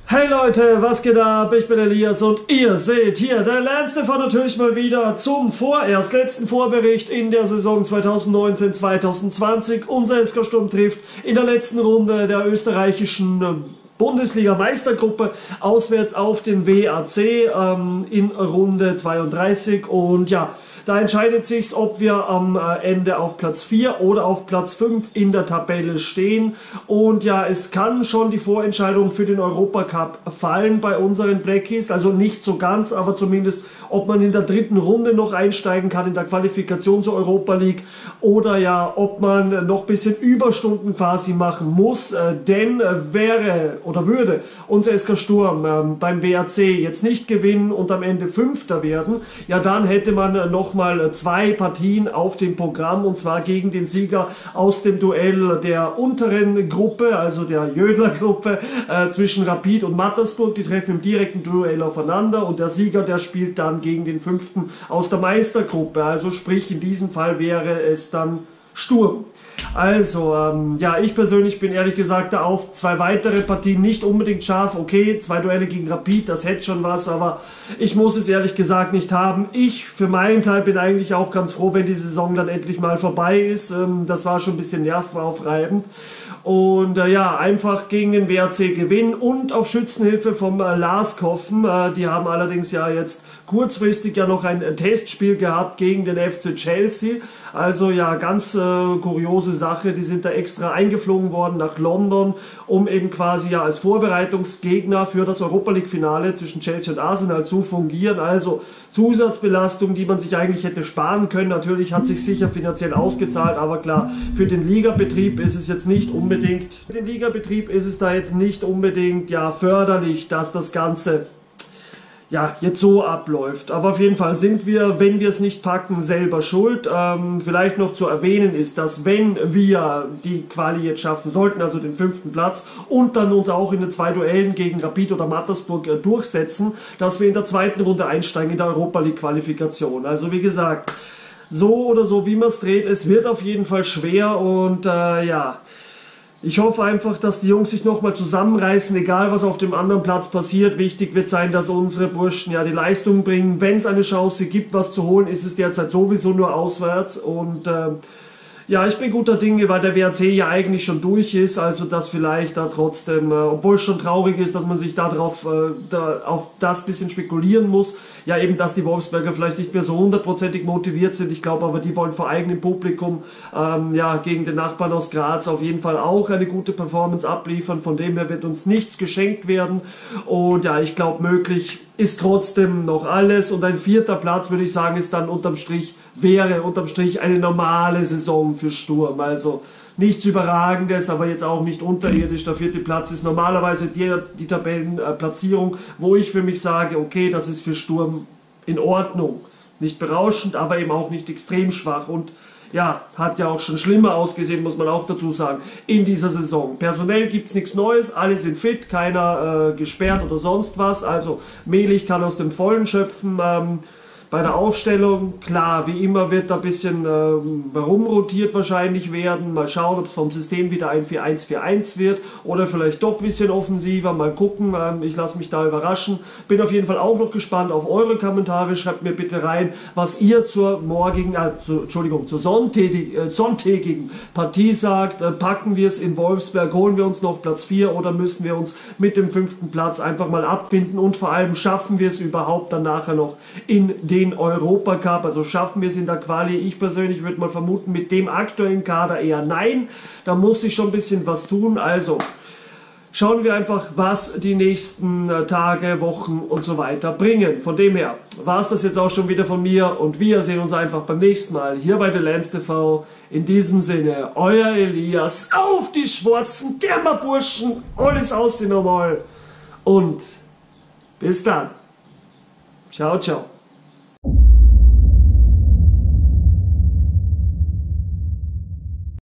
Hey Leute, was geht ab? Ich bin Elias und ihr seht hier der Landstefan natürlich mal wieder zum vorerst letzten Vorbericht in der Saison 2019-2020. Unser SK Sturm trifft in der letzten Runde der österreichischen Bundesliga-Meistergruppe auswärts auf den WAC in Runde 32 und ja, da entscheidet sich, ob wir am Ende auf Platz 4 oder auf Platz 5 in der Tabelle stehen. Und ja, es kann schon die Vorentscheidung für den Europacup fallen bei unseren Blackies. Also nicht so ganz, aber zumindest, ob man in der dritten Runde noch einsteigen kann in der Qualifikation zur Europa League. Oder ja, ob man noch ein bisschen Überstunden quasi machen muss. Denn wäre oder würde unser SK Sturm beim WAC jetzt nicht gewinnen und am Ende Fünfter werden, ja dann hätte man noch mal zwei Partien auf dem Programm, und zwar gegen den Sieger aus dem Duell der unteren Gruppe, also der Jödler-Gruppe zwischen Rapid und Mattersburg. Die treffen im direkten Duell aufeinander und der Sieger, der spielt dann gegen den fünften aus der Meistergruppe. Also sprich, in diesem Fall wäre es dann Sturm. Also, ja, ich persönlich bin ehrlich gesagt da auf zwei weitere Partien nicht unbedingt scharf. Okay, zwei Duelle gegen Rapid, das hätte schon was, aber ich muss es ehrlich gesagt nicht haben. Ich für meinen Teil bin eigentlich auch ganz froh, wenn die Saison dann endlich mal vorbei ist. Das war schon ein bisschen nervenaufreibend. Und ja, einfach gegen den WRC gewinnen und auf Schützenhilfe vom Lars hoffen. Die haben allerdings ja jetzt kurzfristig ja noch ein Testspiel gehabt gegen den FC Chelsea. Also ja, ganz kuriose Sache. Die sind da extra eingeflogen worden nach London, um eben quasi ja als Vorbereitungsgegner für das Europa League Finale zwischen Chelsea und Arsenal zu fungieren. Also Zusatzbelastung, die man sich eigentlich hätte sparen können. Natürlich hat sich sicher finanziell ausgezahlt, aber klar, für den Ligabetrieb ist es jetzt nicht unbedingt, für den Ligabetrieb ist es da jetzt nicht unbedingt ja förderlich, dass das Ganze ja, jetzt so abläuft. Aber auf jeden Fall sind wir, wenn wir es nicht packen, selber schuld. Vielleicht noch zu erwähnen ist, dass wenn wir die Quali jetzt schaffen sollten, also den 5. Platz, und dann uns auch in den zwei Duellen gegen Rapid oder Mattersburg durchsetzen, dass wir in der zweiten Runde einsteigen in der Europa League Qualifikation. Also wie gesagt, so oder so, wie man es dreht, es wird auf jeden Fall schwer und ja, ich hoffe einfach, dass die Jungs sich nochmal zusammenreißen, egal was auf dem anderen Platz passiert. Wichtig wird sein, dass unsere Burschen ja die Leistung bringen. Wenn es eine Chance gibt, was zu holen, ist es derzeit sowieso nur auswärts. Und ja, ich bin guter Dinge, weil der WRC ja eigentlich schon durch ist. Also dass vielleicht da trotzdem, obwohl es schon traurig ist, dass man sich darauf auf das bisschen spekulieren muss. Ja, eben, dass die Wolfsberger vielleicht nicht mehr so hundertprozentig motiviert sind. Ich glaube aber, die wollen vor eigenem Publikum ja, gegen den Nachbarn aus Graz auf jeden Fall auch eine gute Performance abliefern. Von dem her wird uns nichts geschenkt werden. Und ja, ich glaube, möglich ist trotzdem noch alles. Und ein 4. Platz, würde ich sagen, ist dann wäre unterm Strich eine normale Saison für Sturm. Also nichts Überragendes, aber jetzt auch nicht unterirdisch. Der 4. Platz ist normalerweise die Tabellenplatzierung, wo ich für mich sage, okay, das ist für Sturm in Ordnung. Nicht berauschend, aber eben auch nicht extrem schwach. Und ja, hat ja auch schon schlimmer ausgesehen, muss man auch dazu sagen, in dieser Saison. Personell gibt es nichts Neues, alle sind fit, keiner gesperrt oder sonst was. Also Melich kann aus dem Vollen schöpfen. Bei der Aufstellung, klar, wie immer wird da ein bisschen herumrotiert wahrscheinlich werden. Mal schauen, ob es vom System wieder ein 4-1-4-1 wird oder vielleicht doch ein bisschen offensiver. Mal gucken, ich lasse mich da überraschen. Bin auf jeden Fall auch noch gespannt auf eure Kommentare. Schreibt mir bitte rein, was ihr zur zur sonntägigen Partie sagt. Packen wir es in Wolfsberg, holen wir uns noch Platz 4 oder müssen wir uns mit dem 5. Platz einfach mal abfinden und vor allem schaffen wir es überhaupt dann nachher noch in den Europacup, also schaffen wir es in der Quali. Ich persönlich würde mal vermuten, mit dem aktuellen Kader eher nein. Da muss sich schon ein bisschen was tun. Also schauen wir einfach, was die nächsten Tage, Wochen und so weiter bringen. Von dem her war es das jetzt auch schon wieder von mir und wir sehen uns einfach beim nächsten Mal hier bei der LandsTV. In diesem Sinne, euer Elias, auf die schwarzen Germerburschen, alles aussehen normal und bis dann. Ciao, ciao.